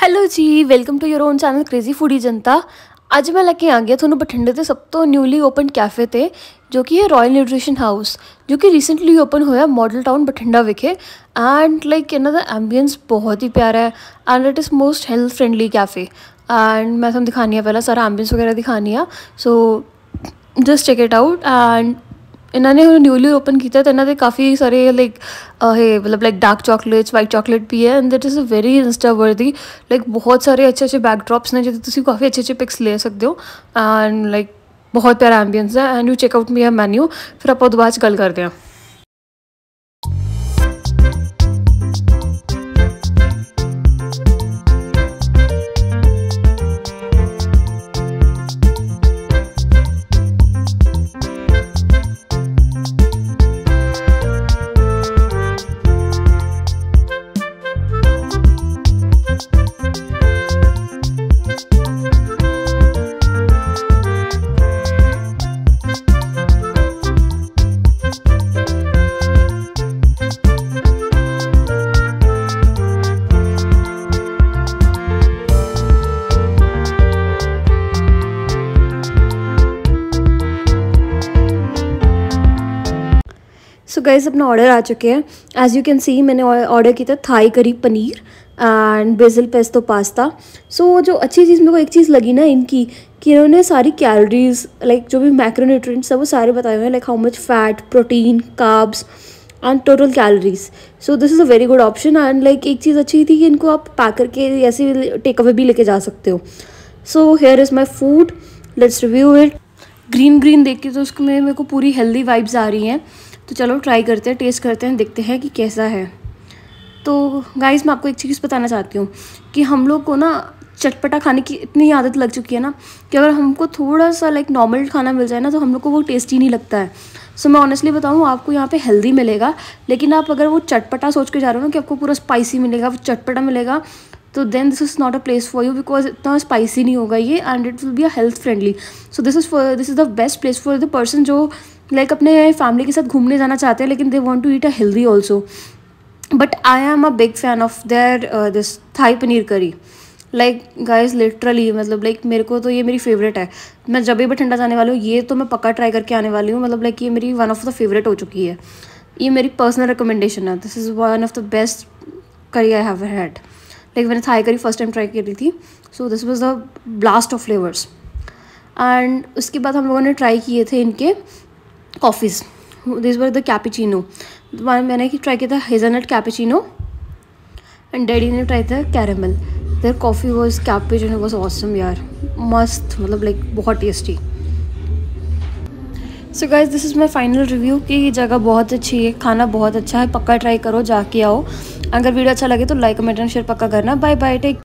Hello ਜੀ, welcome to your own channel crazy foodie Janta. ਅੱਜ ਮੈਂ ਲੈ ਕੇ ਆ ਗਿਆ ਤੁਹਾਨੂੰ ਬਠਿੰਡੇ ਦੇ ਸਭ ਤੋਂ ਨਿਊਲੀ ਓਪਨ ਕੈਫੇ ਤੇ, ਜੋ ਕਿ ਹੈ ਰਾਇਲ ਨਿਊਟ੍ਰੀਸ਼ਨ ਹਾਊਸ, ਜੋ ਕਿ ਰੀਸੈਂਟਲੀ ਓਪਨ ਹੋਇਆ ਮਾਡਲ ਟਾਊਨ ਬਠਿੰਡਾ ਵਿਖੇ। ਐਂਡ ਲਾਈਕ ਇਹਨਾਂ ਦਾ ਐਂਬੀਐਂਸ ਬਹੁਤ ਹੀ ਪਿਆਰਾ ਹੈ and it is most health friendly cafe. And ਮੈਂ ਤੁਹਾਨੂੰ ਦਿਖਾਉਂਦੀ ਹਾਂ, ਪਹਿਲਾਂ ਸਾਰਾ ਐਂਬੀਐਂਸ ਵਗੈਰਾ ਦਿਖਾਉਂਦੀ ਹਾਂ। So just check it out. And ਇਹਨਾਂ ਨੇ ਹੁਣ ਨਿਊਲੀ ਓਪਨ ਕੀਤਾ ਤਾਂ ਇਹਨਾਂ ਦੇ ਕਾਫੀ ਸਾਰੇ ਲਾਈਕ ਇਹ ਮਤਲਬ like dark chocolates, white chocolate ਵੀ ਹੈ and that is a very insta worthy. Like ਬਹੁਤ ਸਾਰੇ ਅੱਛੇ ਅੱਛੇ ਬੈਕਡ੍ਰॉप्स ਨੇ ਜਿਹਦੇ ਤੁਸੀਂ ਕਾਫੀ ਅੱਛੇ ਅੱਛੇ ਪਿਕਸ ਲੈ ਸਕਦੇ ਹੋ। ਐਂਡ ਲਾਈਕ ਬਹੁਤ ਪਿਆਰਾ ਐਂਬੀਐਂਸ ਹੈ। ਐਂਡ ਯੂ ਚੈੱਕ ਆਊਟ ਮੇਰਾ ਮੈਨਿਊ, ਫਿਰ ਆਪਾਂ ਉਹਦੇ ਬਾਅਦ 'ਚ ਗੱਲ ਕਰਦੇ ਹਾਂ। सो गाइस अपना ऑर्डर आ चुके हैं। एज यू कैन सी मैंने ऑर्डर किया था Thai curry paneer and basil pesto pasta. So जो अच्छी चीज़ मेरे को एक चीज़ लगी ना इनकी, कि इन्होंने सारी कैलोरीज लाइक जो भी मैक्रोन्यूट्रिएंट्स है वो सारे बताए हुए हैं, like how much fat, protein, carbs and total calories. So this is a very good option. And like एक चीज़ अच्छी थी कि इनको आप पैक करके ऐसे टेक अवे भी लेके जा सकते हो। So here is my food, let's review it. Green देख के तो उसको मेरे को पूरी हेल्दी वाइब्स आ रही हैं। तो चलो ट्राई करते हैं, टेस्ट करते हैं, देखते हैं कि कैसा है। तो गाइस मैं आपको एक चीज़ बताना चाहती हूँ कि हम लोग को ना चटपटा खाने की इतनी आदत लग चुकी है ना, कि अगर हमको थोड़ा सा लाइक नॉर्मल खाना मिल जाए ना तो हम लोग को वो टेस्टी नहीं लगता है। सो मैं ऑनेस्टली बताऊँ, आपको यहाँ पे हेल्दी मिलेगा, लेकिन आप अगर वो चटपटा सोच के जा रहे हो ना कि आपको पूरा स्पाइसी मिलेगा, वो चटपटा मिलेगा, तो then this is not a place for you, because इतना स्पाइसी नहीं होगा ये and it will be a health friendly. So this is the best place for the person जो लाइक अपने फैमिली के साथ घूमने जाना चाहते हैं, लेकिन they want to eat a healthy also. But I am a big fan of their this Thai paneer curry. Like guys literally मतलब लाइक मेरे को तो ये मेरी फेवरेट है। मैं जब भी बठिंडा जाने वाली हूँ ये तो मैं पक्का ट्राई करके आने वाली हूँ। मतलब लाइक ये मेरी वन ऑफ द फेवरेट हो चुकी है, ये मेरी पर्सनल रिकमेंडेशन है। This is one of the best curry I have had. Like मैंने Thai curry first time try की थी, so this was the blast of flavours. And उसके बाद हम लोगों ने ट्राई किए थे इनके coffees, this were the cappuccino. मैंने ट्राई किया था हेज़लनट कैपेचिनो एंड डैडी ने ट्राई था caramel. Their coffee was cappuccino was awesome यार, मस्त, मतलब लाइक बहुत tasty. So guys this is my final review कि ये जगह बहुत अच्छी है, खाना बहुत अच्छा है, पक्का ट्राई करो, जाके आओ। अगर वीडियो अच्छा लगे तो लाइक कमेंट एंड शेयर पक्का करना। Bye bye, take.